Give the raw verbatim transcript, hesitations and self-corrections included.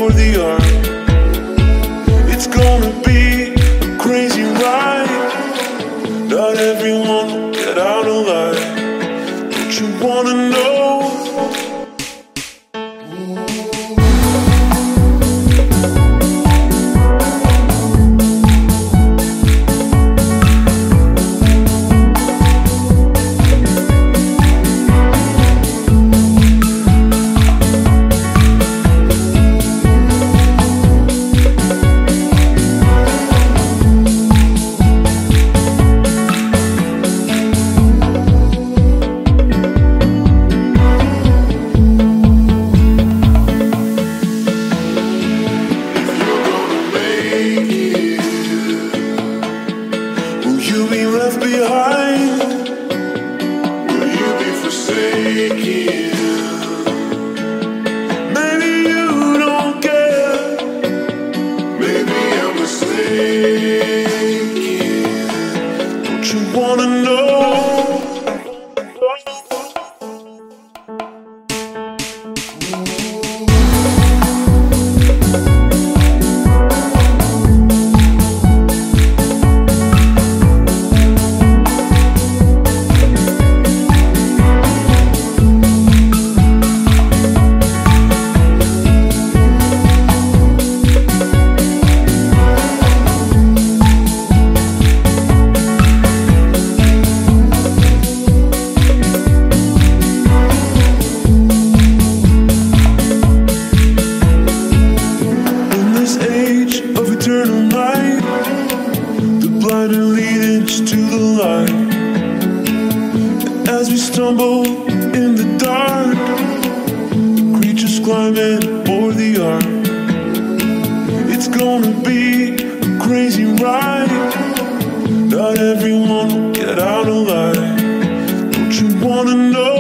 for the art. It's gonna be a crazy ride. Not everyone will get out alive. Don't you wanna know? Will you be left behind? Will you be forsaken? Maybe you don't care. Maybe I'm mistaken. Don't you wanna know? Eternal night, the blinding leads to the light. And as we stumble in the dark, creatures climbing for the art. It's gonna be a crazy ride. Not everyone will get out alive. Don't you wanna know?